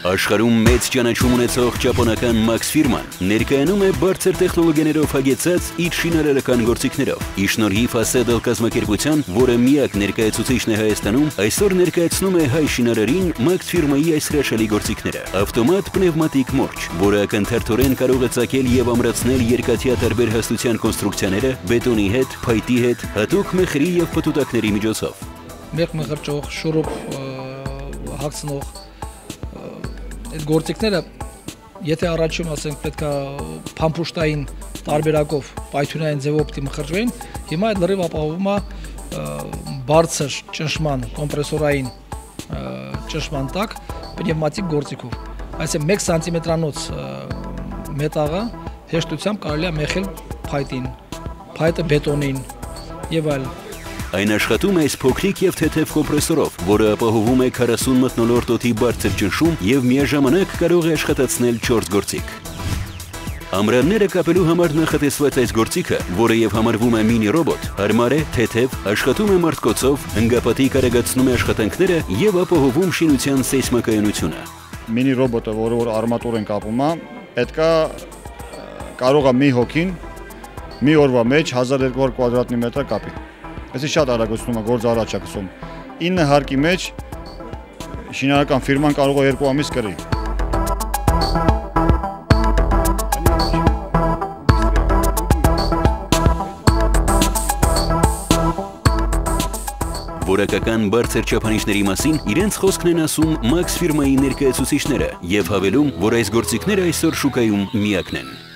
Աշխարհում մեծ ճանաչում ունեցող ճապոնական Max ֆիրման ներկայանում է բարձր տեխնոլոգիաներով հագեցած իր շինարարական գործիքներով։ Ի շնորհիվ Ասեդլ կազմակերպության, որը միակ ներկայացուցիչն է Հայաստանում, այսօր ներկայացնում է հայ շինարարին Max ֆիրմայի այս հրաշալի գործիքները։ Ավտոմատ պնևմատիկ մորջ, որը ակնթարթորեն կարող է ծագել եւ ամրացնել երկաթյա տարբեր հաստության կոնստրուկցիաները բետոնի հետ, փայտի հետ, հատուկ մեխրի եւ պտուտակների միջոցով։ Մեկ մղրճող, շուրուպ հագցնող այդ գործիքները, եթե առաջում ասենք պետք է փամփուշտային տարբերակով պայթյունային ձևով պիտի մխրճվեին, հիմա այդ լրիվ ապահովում է բարձր ճնշման կոմպրեսորային ճնշման տակ պնևմատիկ գործիքով։ Այսինքն 1 սանտիմետրանոց մետաղը հեշտությամբ կարելի է մեխել փայտին, փայտը բետոնին եւ այլն։ Այն աշխատում է այս փոքրիկ եւ թեթև կոմպրեսորով, որը ապահովում է 40 մթնոլորտ օդի բարձր ճնշում եւ միաժամանակ կարող է աշխատացնել 4 գործիք։ Ամրանները կապելու համար նախատեսված այս գործիքը, որը եւ համարվում է մինի ռոբոտ, հարմար է, թեթև, աշխատում է մարդկոցով, հնգապատիկ արագացնում է աշխատանքները եւ ապահովում շինության սեյսմակայունությունը։ Մինի ռոբոտը, որ արմատուր են կապում, պետքա կարող է մի հոգին մի օրվա մեջ 1200 կվադրատնի մետր կապի։ Այսինքն շատ արագացնում է գործը առաջ է գցում։ 9 հարկի մեջ շինարարական ֆիրման կարող է 2 ամիս կրի։ Որակական բարձր չափանիշների մասին իրենց խոսքն են ասում Max ֆիրմայի ներկայացուցիչները եւ հավելում, որ այս գործիքները այսօր շուկայում միակն են։